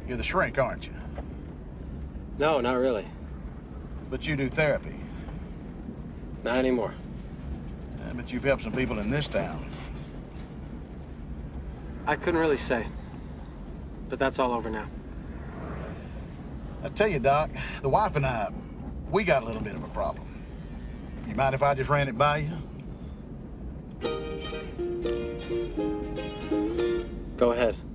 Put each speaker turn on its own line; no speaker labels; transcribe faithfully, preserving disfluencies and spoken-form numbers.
You're the shrink, aren't you?
No, not really.
But you do therapy.
Not anymore.
Yeah, but you've helped some people in this town.
I couldn't really say. But that's all over now.
I tell you, Doc, the wife and I, we got a little bit of a problem. You mind if I just ran it by you?
Go ahead.